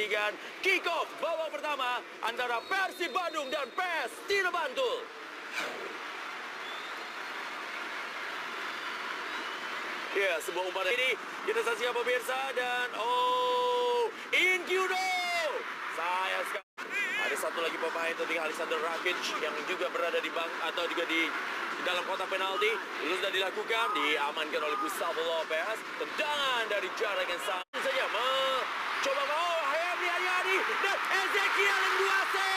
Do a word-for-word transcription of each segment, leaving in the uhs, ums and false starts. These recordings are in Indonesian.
Kick off babak pertama antara Persib Bandung dan P S Tira Bantul. Ya, sebuah umpan ini kita saksikan pemirsa dan oh, Inkyudo. Sayang sekali. Ada satu lagi pemain tentunya Alexander Rakic yang juga berada di bank atau juga di dalam kotak penalti. Itu sudah dilakukan, diamankan oleh Gustavo Lopez. Tendangan dari jarak yang sangat saja mencoba mau Hayami Haryadi dan Ezekiel Nduase.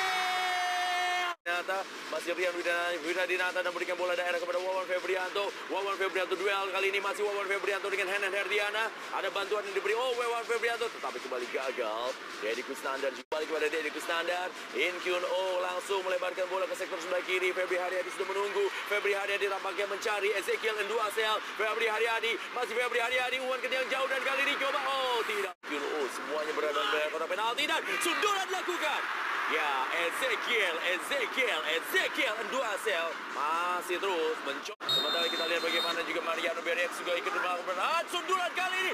Nata masih Rian Widadinata dan memberikan bola daerah kepada Wawan Febrianto. Wawan Febrianto duel kali ini masih Wawan Febrianto dengan Henan Herdiana. Ada bantuan yang diberi oh Wawan Febrianto tetapi kembali gagal. Deddy Kusnandar kembali kepada Deddy Kusnandar. In Kyun Oh langsung melebarkan bola ke sektor sebelah kiri. Febri Haryadi sudah menunggu. Febri Haryadi tampaknya mencari Ezekiel Nduasel. Febri Haryadi masih Febri Haryadi umpan ke yang jauh dan kali ini coba oh tidak. Kyun Oh semuanya berada di kotak penalti dan sundulan dilakukan. Ya, Ezekiel, Ezekiel, Ezekiel Nduasel masih terus mencoba. Sementara kita lihat bagaimana juga Mariano Berrex juga ikut melakukan sundulan kali ini.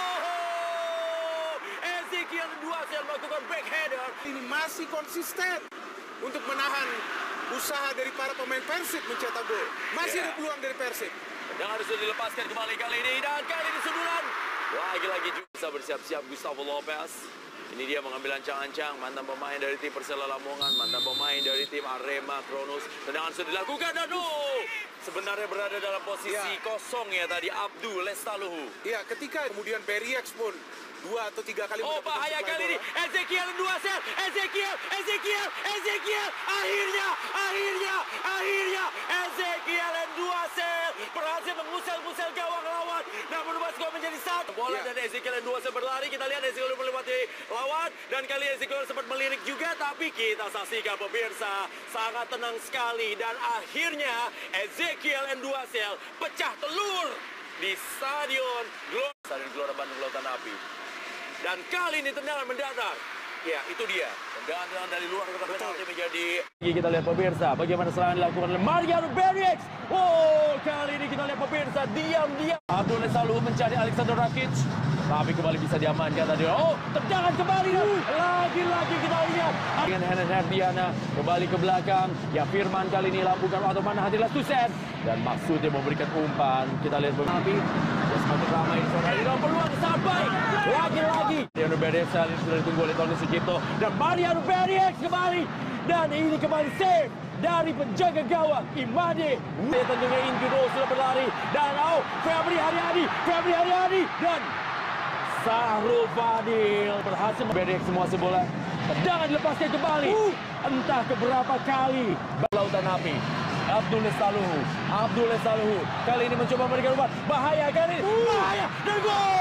Oh, Ezekiel Nduasel melakukan backhander. Ini masih konsisten untuk menahan usaha dari para pemain Persib mencetak gol. Masih yeah. ada peluang dari Persib. Dan harus dilepaskan kembali kali ini dan kali ini sundulan. Lagi-lagi juga bisa bersiap-siap Gustavo Lopez. Ini dia mengambil ancang-ancang mantan pemain dari tim Persela Lamongan, mantan pemain dari tim Arema Kronos. Tendangan sudah dilakukan dan oh, sebenarnya berada dalam posisi ya. kosong ya tadi Abdul Lestaluhu. Iya, ketika kemudian Berrex pun dua atau tiga kali. Oh bahaya kali ini Ezekiel Nduasel, Ezekiel, Ezekiel, Ezekiel. Akhirnya, akhirnya, akhirnya Ezekiel Nduasel berhasil mengusel-ngusel gawang lawan dan berubah skor menjadi satu. Bola ya. Dan Ezekiel Nduasel berlari. Kita lihat Ezekiel melewati lawan dan kali Ezekiel sempat melirik juga, tapi kita saksikan pemirsa sangat tenang sekali dan akhirnya Ezekiel Nduasel pecah telur di Stadion Gelora, Stadion Gelora Bandung Lautan Api. Dan kali ini tendangan mendatar. Ya, itu dia. Tendangan dari luar kotak penalti menjadi. Kita lihat pemirsa bagaimana serangan dilakukan oleh Mariano Berrex. Oh, kali ini kita lihat pemirsa diam-diam. Abdul Lestaluhu mencari Alexander Rakic. Tapi kembali bisa diamankan tadi. Oh, tendangan kembali. Lagi-lagi kita lihat. Dengan Henan Herdiana kembali ke belakang. Ya, Firman kali ini lambungkan atau mana Hadilas Tusen. Dan maksudnya memberikan umpan. Kita lihat tapi ya semakin ramai di sana. Ini peluang sangat baik. Lagi-lagi. Mariano Berrex ini sudah ditunggu oleh Tony Sucipto. Dan Mariano Berrex kembali. Dan ini kembali save dari penjaga gawang Imade. Tentunya Inkyudo sudah berlari. Dan oh, Febri Haryadi. Febri Haryadi. Dan Sahrul Fadil berhasil Berrex semua bola. Tendangan dilepaskan kembali. Uh. Entah keberapa kali. Lautan Api. Abdul Lestaluhu. Abdul Lestaluhu. Kali ini mencoba memberikan umpan. Bahaya kali ini. Uh. Bahaya. Dan gol.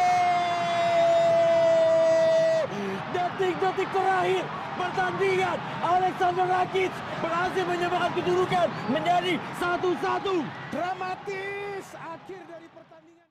Detik-detik terakhir pertandingan. Alexander Rakic berhasil menyamakan kedudukan menjadi satu satu. Dramatis akhir dari pertandingan.